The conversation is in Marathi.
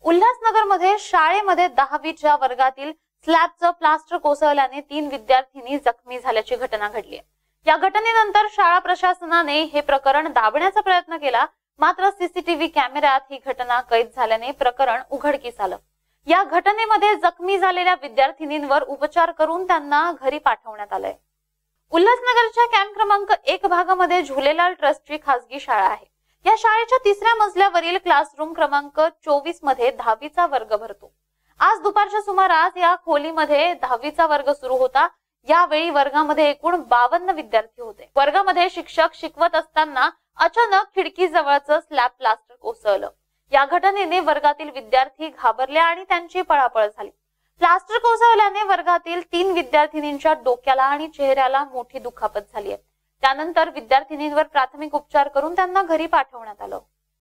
उल्हासनगरमध्ये शाळेमध्ये 10वीच्या वर्गातील स्लॅबचं प्लास्टर कोसळल्याने 3 विद्यार्थिनी जखमी झाल्याची घटना घडली आहे। या घटनेनंतर शाळा प्रशासनाने हे प्रकरण दाबण्याचा प्रयत्न केला, मात्र सीसीटीव्ही कॅमेऱ्यात ही घटना कैद झाल्याने प्रकरण उघडकीस आलं। या घटनेमध्ये जखमी झालेल्या विद्यार्थिनींवर उपचार करून त्यांना घरी पाठवण्यात आलंय। उल्हासनगरच्या कॅम्प क्रमांक 1 भागामध्ये झुलेलाल ट्रस्टची खासगी शाळा आहे। या शाळेच्या 3ऱ्या मजल्यावरील क्लासरूम क्रमांक 24 मध्ये 10वीचा वर्ग भरतो। आज दुपारच्या सुमारास या खोलीमध्ये 10वीचा वर्ग सुरू होता। यावेळी वर्गामध्ये एकूण 52 विद्यार्थी होते। वर्गामध्ये शिक्षक शिकवत असताना अचानक खिडकी जवळचं स्लॅब प्लास्टर कोसळलं। या घटनेने वर्गातील विद्यार्थी घाबरले आणि त्यांची पळापळ झाली। प्लास्टर कोसळल्याने वर्गातील 3 विद्यार्थिनींच्या डोक्याला आणि चेहऱ्याला मोठी दुखापत झाली आहे। त्यानंतर विद्यार्थिनींवर प्राथमिक उपचार करून त्यांना घरी पाठवण्यात आलं।